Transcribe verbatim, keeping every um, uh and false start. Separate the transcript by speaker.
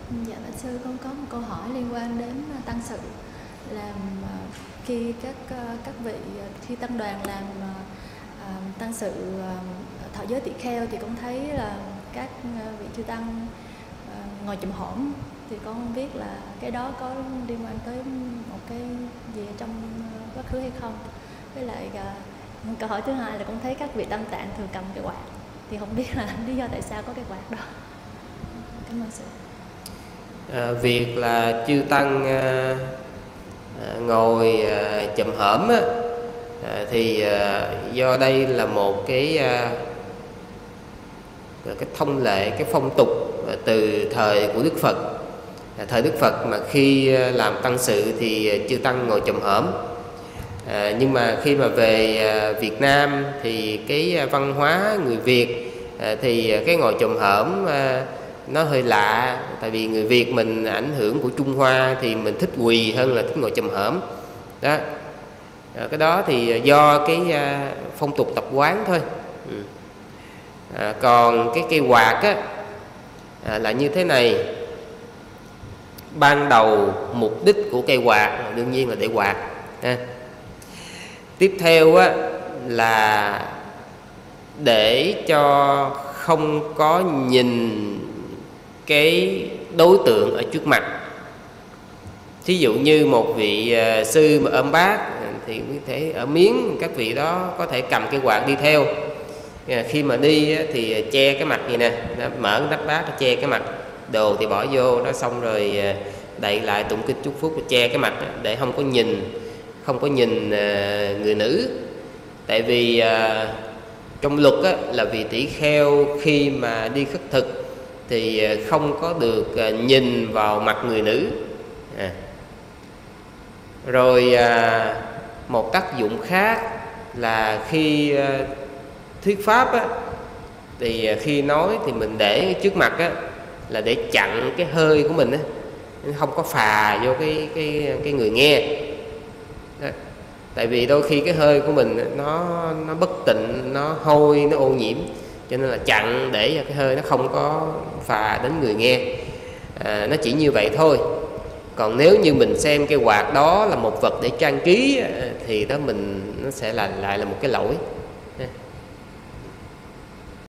Speaker 1: Dạ bạch sư, con có một câu hỏi liên quan đến uh, tăng sự. Làm uh, khi các uh, các vị uh, khi tăng đoàn làm uh, uh, tăng sự uh, thọ giới tỳ kheo thì con thấy là các uh, vị chư tăng uh, ngồi chùm hổm, thì con không biết là cái đó có liên quan tới một cái gì ở trong uh, quá khứ hay không. Với lại uh, câu hỏi thứ hai là con thấy các vị tam tạng thường cầm cái quạt, thì không biết là lý do tại sao có cái quạt đó. Cảm ơn sư.
Speaker 2: À, việc là chư tăng à, à, ngồi à, chùm hổm á, à, thì à, do đây là một cái à, cái thông lệ, cái phong tục từ thời của Đức Phật. À, thời Đức Phật mà khi làm tăng sự thì chư tăng ngồi chùm hổm. À, nhưng mà khi mà về à, Việt Nam thì cái văn hóa người Việt à, thì cái ngồi chùm hổm à, nó hơi lạ, tại vì người Việt mình ảnh hưởng của Trung Hoa thì mình thích quỳ hơn là thích ngồi chùm hổm đó. À, cái đó thì do cái à, phong tục tập quán thôi. Ừ. À, còn cái cây quạt á, à, là như thế này. Ban đầu mục đích của cây quạt đương nhiên là để quạt. À. Tiếp theo á, là để cho không có nhìn cái đối tượng ở trước mặt. Thí dụ như một vị uh, sư mà ôm bát thì có thể ở miếng, các vị đó có thể cầm cái quạt đi theo. À, khi mà đi thì che cái mặt vậy nè, mở cái nắp bát che cái mặt, đồ thì bỏ vô đó, xong rồi đậy lại tụng kinh chúc phúc, che cái mặt để không có nhìn không có nhìn uh, người nữ. Tại vì uh, trong luật á, là vị tỷ kheo khi mà đi khất thực thì không có được nhìn vào mặt người nữ. À. Rồi à, một tác dụng khác là khi à, thuyết pháp á, thì khi nói thì mình để trước mặt á, là để chặn cái hơi của mình á, không có phà vô cái cái cái người nghe. Đó. Tại vì đôi khi cái hơi của mình nó nó bất tịnh, nó hôi, nó ô nhiễm, cho nên là chặn để cho cái hơi nó không có phà đến người nghe. À, nó chỉ như vậy thôi. Còn nếu như mình xem cái quạt đó là một vật để trang trí thì đó mình nó sẽ là lại là một cái lỗi.